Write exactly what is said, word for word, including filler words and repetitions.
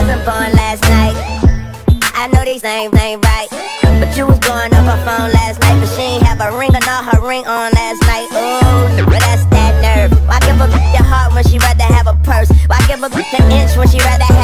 wasn't born last night. I know these names ain't right, but you was blowing up her phone last night. But she ain't have a ring or not her ring on last night. Ooh, but that's that nerve. Why give a bitch your heart when she rather have a purse? Why give a bitch an inch when she rather have